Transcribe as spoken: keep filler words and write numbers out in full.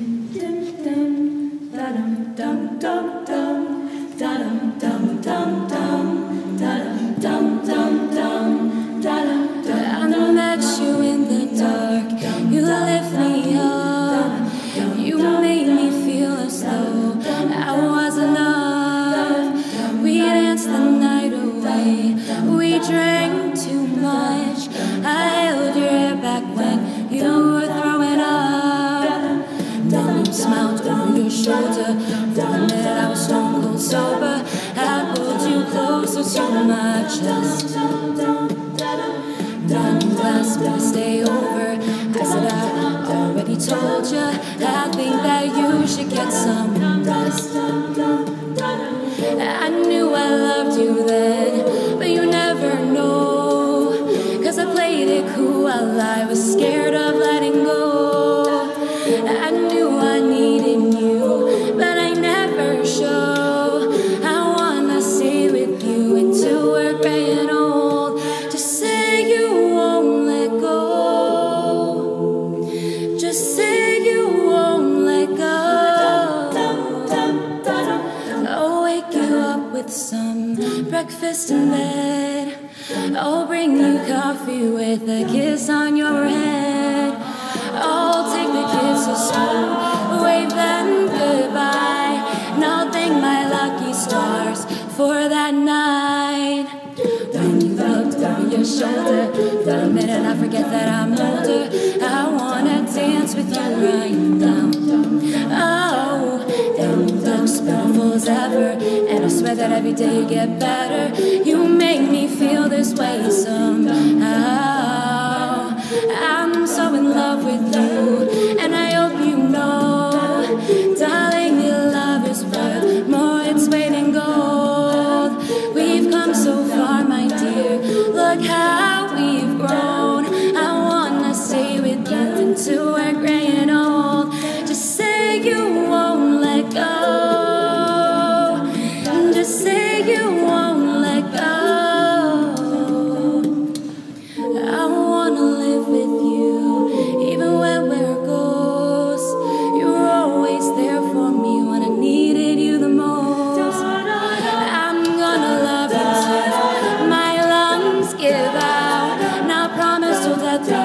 met you in the dark. You lift me up. You made me feel as though I was enough. We danced the night away. We drank too much. I held your hair back when you were throwing up. Then you smiled over your shoulder. For a minute I was stone cold sober. I pulled you closer to my chest. Then you asked me to stay over. I said I already told you. I think that you should get some rest. I knew I loved you then, but you never know. Cause I played it cool while I was scared of letting go. I knew I needed you, but I never show. I wanna stay with you until we're gray and old. Just say you won't let go. Just say you won't let go. I'll wake you up with some breakfast in bed. I'll bring you coffee with a kiss on your head. I'll take the kids to school, wave them goodbye, and I'll thank my lucky stars for that night. When you looked over your shoulder, for a minute I forget that I'm older. I wanna dance with you right now. Oh, and you look as beautiful as ever, and I swear that every day you get better. You make me feel this way somehow. I'm so in love with you, and I hope you know, darling, your love is worth more its weight in gold. We've come so far, my dear, look how we've grown. I wanna stay with you until we're gray and old. Just say you won't let go. Just say you won't let go. I wanna live with you, even when we're ghosts. You were always there for me when I needed you the most. I'm gonna love you till my lungs give out, and I promise till death.